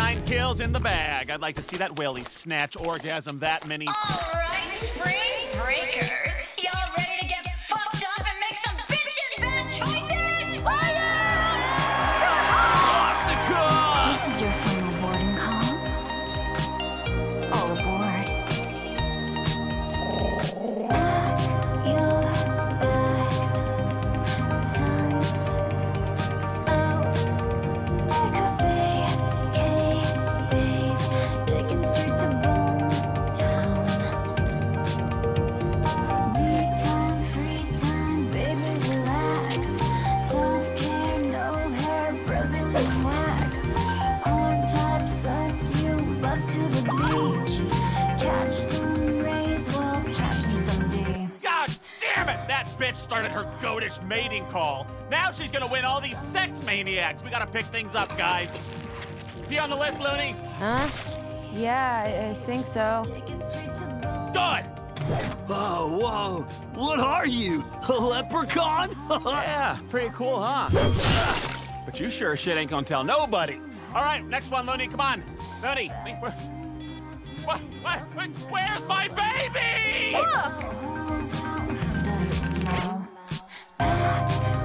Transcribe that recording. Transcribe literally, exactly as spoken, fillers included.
Nine kills in the bag. I'd like to see that Willie snatch orgasm that many. All right, spring breakers. Y'all ready to get fucked up and make some bitchin' bad choices? Fire! This is your final boarding call. All aboard. Pack your bags. Sun's out. Take a vacay, babe. Take it straight to Bonetown. Me time, free time, baby, relax. Self-care, no hair, Brazilian wax. Horn type, sun, you bust to the beach. Catch some rays while catching some D. God damn it! That bitch started her goatish mating call. Now she's gonna win all these sex maniacs. We gotta pick things up, guys. Is he on the list, Looney? Huh? Yeah, I, I think so. Take it straight to Bonetown. Good! Whoa, whoa. What are you? A leprechaun? Yeah, pretty cool, huh? But you sure as shit ain't gonna tell nobody. All right, next one, Looney, come on. Looney, wait, where, what, what, where's my baby? Does it smell? Pack